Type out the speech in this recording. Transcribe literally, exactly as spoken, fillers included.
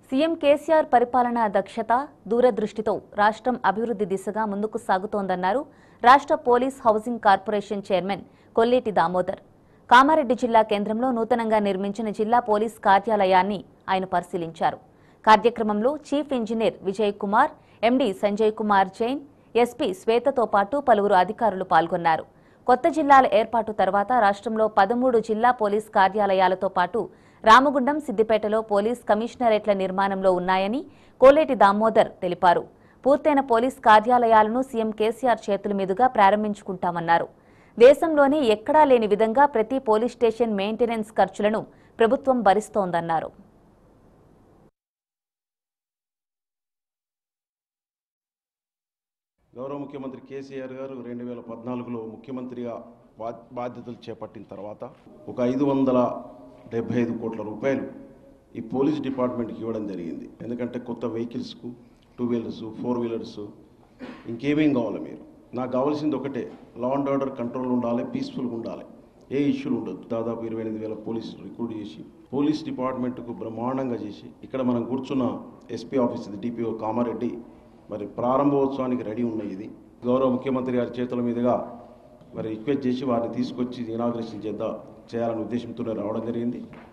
CM KCR పరిపాలనా దక్షత దూరదృష్టితో రాష్ట్రం అభివృద్ధి దిశగా ముందుకు సాగుతోందన్నారు రాష్ట్ర police housing corporation chairman Kolleti Damodar. Kamareddy జిల్లా కేంద్రంలో నూతనంగా నిర్మించిన జిల్లా పోలీస్ కార్యాలయాన్ని ఆయన పరిశీలించారు. కార్యక్రమంలో chief engineer Vijay Kumar, MD Sanjay Kumar Jain, SP శ్వేతతో పాటు పలువురు అధికారులు పాల్గొన్నారు. కొత్త జిల్లాల ఏర్పాటు తర్వాత రాష్ట్రంలో పదమూడు జిల్లా పోలీస్ కార్యాలయాలతో పాటు రామగుండం, సిద్దిపేటలో పోలీస్ కమిషనరేట్ల నిర్మాణంలో ఉన్నాయని కోలేటి దామోదర్ తెలిపారు. పూర్తయిన పోలీస్ కార్యాలయాలను సీఎం కేసీఆర్ చేతుల మీదుగా ప్రారంభించుకుంటామన్నారు. దేశంలోనే ఎక్కడా లేని విధంగా ప్రతి పోలీస్ స్టేషన్ మెయింటెనెన్స్ ఖర్చులను ప్రభుత్వం భరిస్తోందన్నారు. గౌరవ ముఖ్యమంత్రి కేసీఆర్ గారు రెండు వేల పద్నాలుగులో ముఖ్యమంత్రిగా బాధ్యతలు చేపట్టిన తర్వాత ఒక ఐదు వందల డెబ్బై ఐదు కోట్ల రూపాయలు ఈ పోలీస్ డిపార్ట్మెంట్కి ఇవ్వడం జరిగింది. ఎందుకంటే కొత్త వెహికల్స్కు, టూ వీలర్స్, ఫోర్ వీలర్స్, ఇంకేమేం కావాలి మీరు, నాకు కావాల్సింది ఒకటే, లా అండ్ ఆర్డర్ కంట్రోల్ ఉండాలి, పీస్ఫుల్గా ఉండాలి, ఏ ఇష్యూలు ఉండదు. దాదాపు ఇరవై ఎనిమిది వేల పోలీసులు రిక్రూట్ చేసి పోలీస్ డిపార్ట్మెంట్కు బ్రహ్మాండంగా చేసి ఇక్కడ మనం కూర్చున్న ఎస్పీ ఆఫీస్ డిపిఓ కామారెడ్డి మరి ప్రారంభోత్సవానికి రెడీ ఉన్నాయి. ఇది గౌరవ ముఖ్యమంత్రి గారి చేతుల మీదుగా మరి రిక్వెస్ట్ చేసి వారిని తీసుకొచ్చి ఇనాగ్రేషన్ చేద్దాం చేయాలనే ఉద్దేశంతో రావడం జరిగింది.